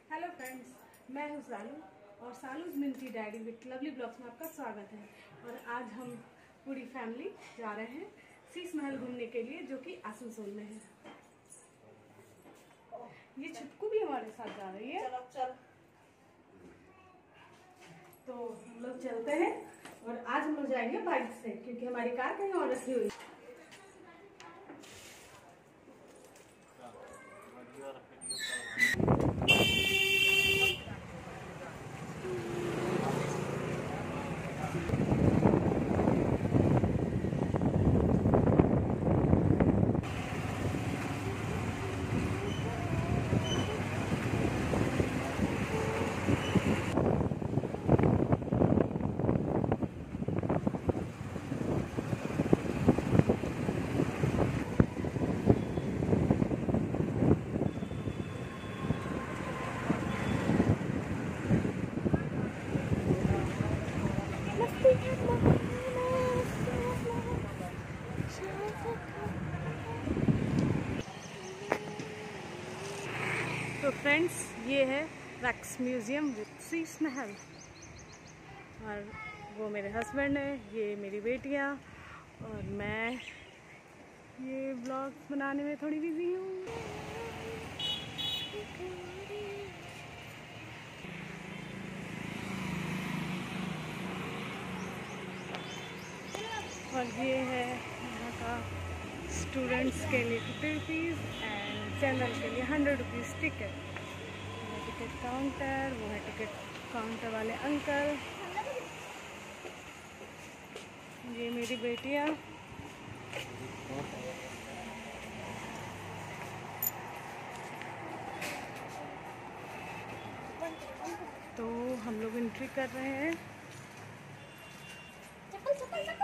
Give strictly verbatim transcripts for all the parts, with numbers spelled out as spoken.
Hello friends, मैं हूँ सालू और Salu's minty daddy with lovely blogs में आपका स्वागत है। और आज हम पूरी फैमिली जा रहे हैं शीश महल घूमने के लिए, जो कि आसनसोल में है। ये छुटकू भी हमारे साथ जा रही है। चलो चल। तो हम लोग चलते हैं और आज हम लोग जाएंगे बाइक से, क्योंकि हमारी कार कहीं और रखी हुई है। तो फ्रेंड्स, ये है wax museum with Sheesh Mahal. और वो मेरे हस्बैंड है, ये मेरी बेटियाँ और मैं ये ब्लॉग्स बनाने में थोड़ी बिजी हूँ। और ये है यहाँ का स्टूडेंट्स के लिए फिफ्टी रुपीज़ एंड जनरल के लिए हंड्रेड रुपीज़ टिकट। ये टिकट काउंटर, वो है टिकट काउंटर वाले अंकल। ये मेरी बेटियाँ। तो हम लोग एंट्री कर रहे हैं। चप्पल चप्पल चप्पल।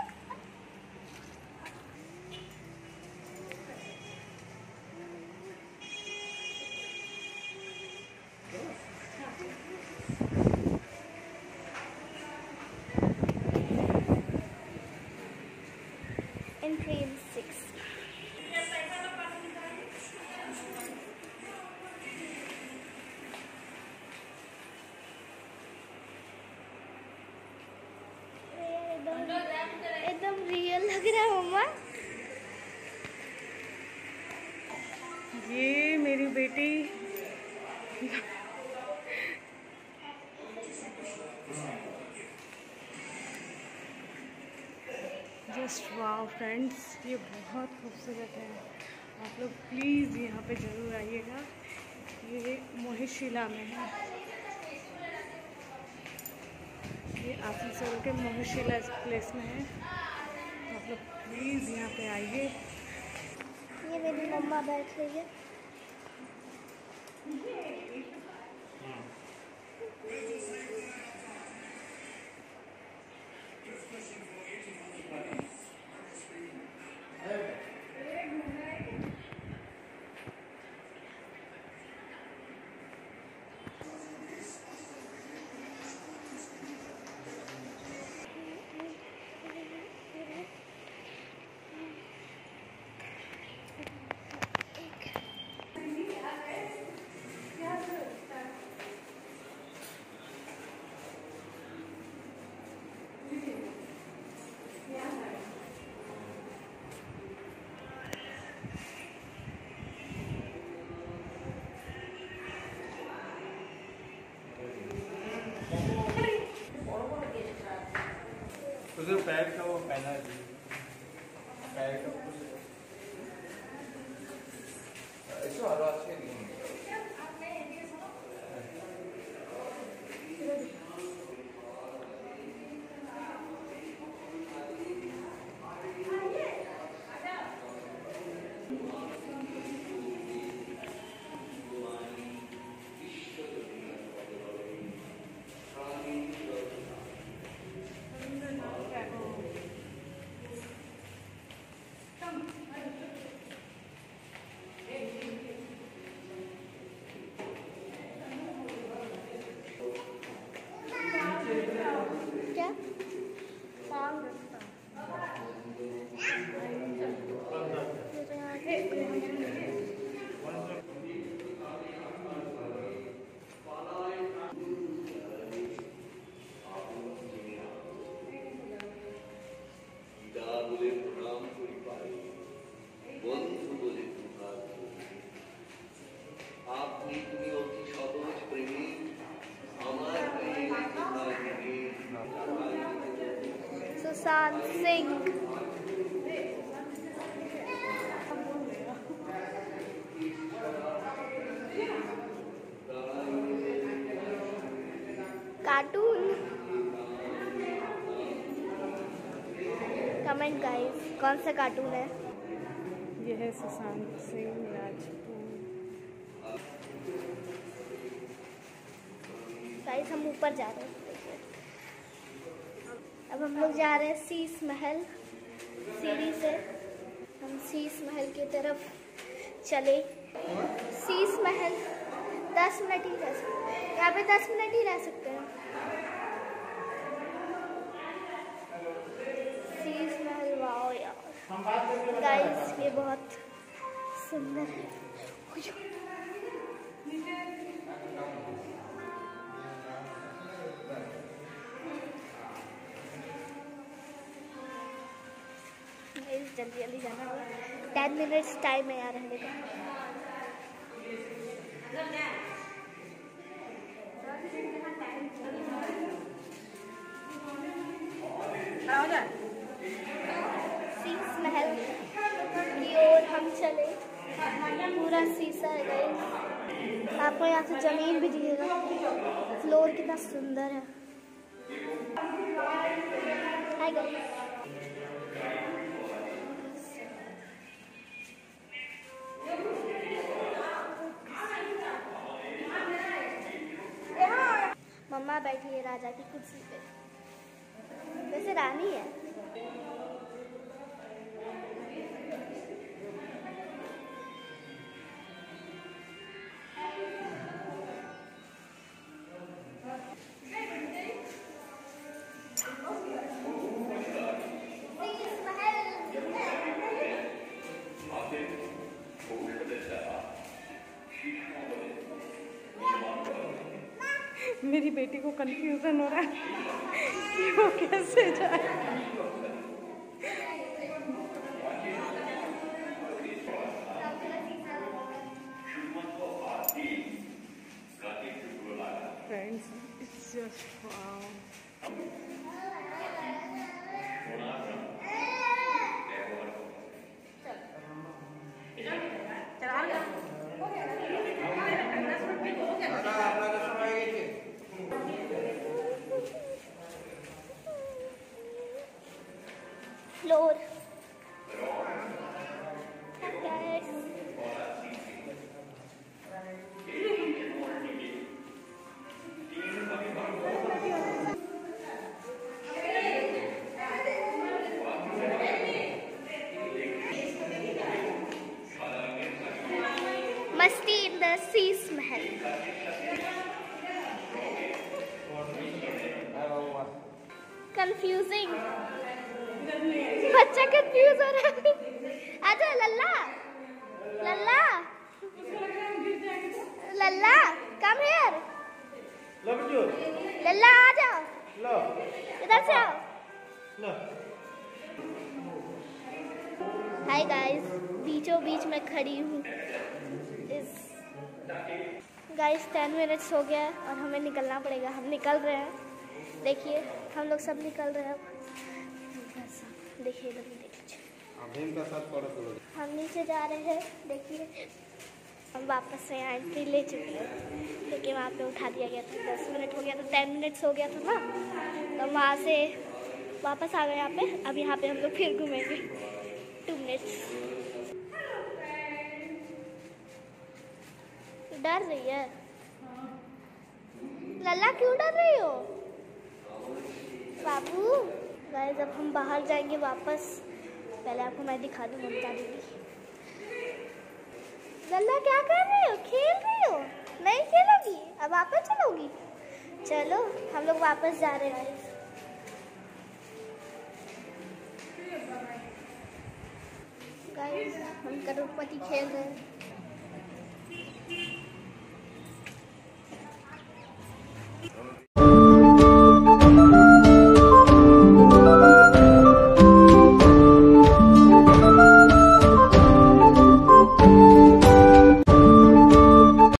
Entry in six. एकदम रियल लग रहा है मम्मा। ये मेरी बेटी जस्ट वाओ फ्रेंड्स, ये बहुत खूबसूरत है। आप लोग प्लीज़ यहाँ पे ज़रूर आइएगा। ये मोहिशिला में है। ये आसनसोल के मोहिशिला प्लेस में है। तो आप लोग प्लीज़ यहाँ पे आइए। ये मेरी मम्मा बैठ रही है। उधर पैर का वो पहना है, पैर का ऐसा हर अच्छे नहीं है। क्या सॉन्ग सिंह। कार्टून। कमेंट गाइस, कौन सा कार्टून है? ये है सुशांत सिंह राजपूत। गाइस हम ऊपर जा रहे हैं। अब हम लोग जा रहे हैं शीश महल। सीढ़ी से हम शीश महल की तरफ चले। शीश महल दस मिनट ही रह सकते हैं यहाँ पे, दस मिनट ही रह सकते हैं। शीश महल, वाओ यार गाइस, ये बहुत सुंदर है। जल्दी जल्दी जाना होगा, टेन मिनट्स टाइम है यार रहने का। शीश महल की ओर हम चले। पूरा शीशा है गाइस। आपको यहाँ से जमीन भी दिखेगा, फ्लोर कितना सुंदर है। हाय गाइस, मम्मा बैठी है राजा की कुर्सी पे, वैसे रानी है। मेरी बेटी को कंफ्यूजन हो रहा है कि वो कैसे जाए। Friends, it's just wow. Floor मस्ती in the Sheesh Mahal. Confusing, बच्चा कंफ्यूज हो रहा है। आजा लल्ला, लल्ला, लल्ला, कम हियर। लल्ला आ जाओ, इधर से आओ। हाय गाइस, बीचों बीच में खड़ी हूँ। इस गाइस टेन मिनट्स हो गया है और हमें निकलना पड़ेगा। हम निकल रहे हैं, देखिए हम लोग सब निकल रहे हैं। देखिए इधर भी देख लीजिए, हम नीचे जा रहे हैं। देखिए हम वापस से यहाँ एंट्री ले चुके हैं, क्योंकि वहाँ पे उठा दिया गया था। दस मिनट हो गया था, टेन मिनट्स हो गया था ना, तो वहाँ से वापस आ गए यहाँ पे। अब यहाँ पे हम लोग फिर घूमेंगे टू मिनट्स। डर रही है लल्ला, क्यों डर रही हो बाबू? गाइस अब हम बाहर जाएंगे वापस। पहले आपको मैं दिखा दूँ ममता दीदी। लल्ला क्या कर रही हो? खेल रही हो? नहीं खेलोगी? अब वापस चलोगी? चलो हम लोग वापस जा रहे हैं। गाइस हम करोड़पति खेल रहे हैं।